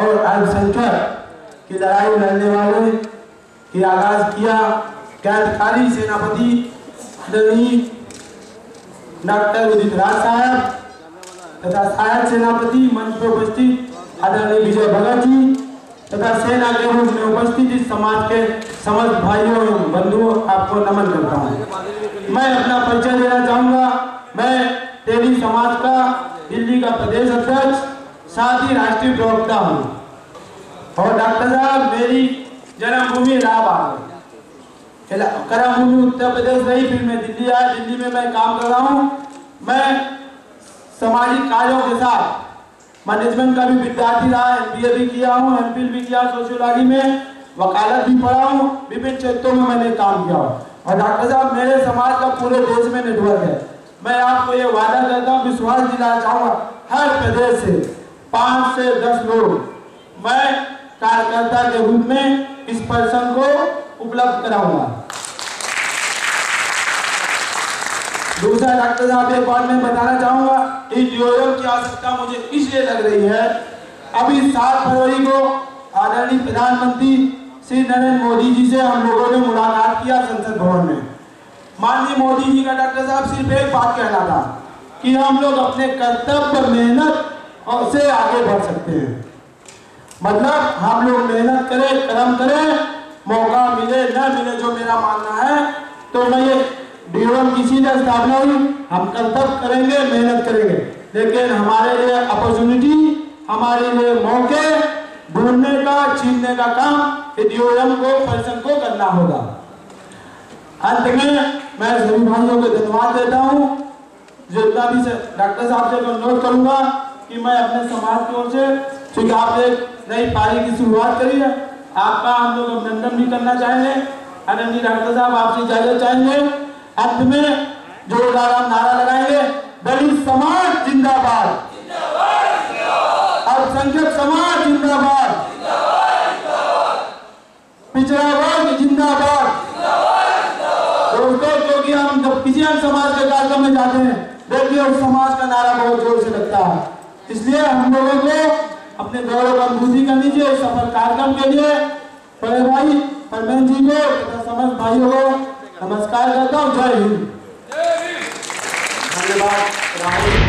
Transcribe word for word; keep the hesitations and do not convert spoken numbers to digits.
और अल्पसंख्यक की लड़ाई लड़ने वाले की आगाज किया क्रांतिकारी सेनापति आदरणीय डॉक्टर उदित राज साहब तथा सहायक सेनापति मंच पर उपस्थित आदरणीय विजय भगत जी तथा सेना के रूप में उपस्थित इस समाज के समस्त भाइयों एवं बंधुओं आपको नमन करता हूँ। मैं अपना परिचय देना चाहूँगा। मैं तेली समाज का दिल्ली का प्रदेश अध्यक्ष साथ ही राष्ट्रीय प्रवक्ता हूँ और डॉक्टर साहब मेरी जन्मभूमि इलाहाबाद है, कर्मभूमि उत्तर प्रदेश रही, फिर मैं दिल्ली आया। दिल्ली में मैं काम कर रहा हूँ। मैं सामाजिक कार्यों के साथ मैनेजमेंट का भी विद्यार्थी रहा, एमबीए भी किया हूँ, एमफिल भी किया सोशियोलॉजी में, वकालत भी पढ़ा हूँ, विभिन्न क्षेत्रों में मैंने काम किया और डॉक्टर साहब मेरे समाज का पूरे देश में नेटवर्क है। मैं आपको ये वादा करता हूँ, विश्वास दिलाना चाहूँगा, हर प्रदेश से पाँच से दस लोग मैं कार्यकर्ता के रूप में इस पर्सन को उपलब्ध कराऊंगा। दूसरा डॉक्टर साहब एक बात मैं बताना चाहूंगा, इस डिओएम की आवश्यकता मुझे इसलिए लग रही है, अभी सात फरवरी को आदरणीय प्रधानमंत्री श्री नरेंद्र मोदी जी से हम लोगों ने मुलाकात किया संसद भवन में। माननीय मोदी जी का डॉक्टर साहब सिर्फ एक बात कहना था कि हम लोग अपने कर्तव्य मेहनत और से आगे बढ़ सकते हैं। मतलब हम लोग मेहनत करें, कर्म करें, मौका मिले न मिले, जो मेरा मानना है, तो मैं ये डिओएम किसी ने स्थापना हुई, हम कर्तव्य करेंगे, मेहनत करेंगे, लेकिन हमारे लिए अपॉर्चुनिटी, हमारे लिए मौके ढूंढने का, छीनने का काम डिओएम को पर्सन को करना होगा। अंत में मैं सभी भाइयों को धन्यवाद देता हूँ। जितना भी डॉक्टर साहब से अनुरोध करूंगा कि मैं अपने समाज की ओर से, क्योंकि आपने नई पारी की शुरुआत करी है, आपका हम लोग अभिनंदन भी करना चाहेंगे। आदरणीय डॉक्टर साहब आपसे इजाजत चाहेंगे। अंत में जोरदार हम नारा लगाएंगे, दलित समाज जिंदाबाद, अल्पसंख्यक समाज जिंदाबाद, पिछड़ा वर्ग जिंदाबाद। दोस्तों, क्योंकि हम जब किसी अन्य समाज के कार्यक्रम में जाते हैं, देखिए उस समाज का नारा बहुत जोर से लगता है। इसलिए हम लोगों को अपने गौरव को अनुभूति करनी चाहिए। सफल कार्यक्रम के लिए बड़े भाई परमेन जी को तथा समस्त भाइयों को नमस्कार करता हूँ। जय हिंद। धन्यवाद।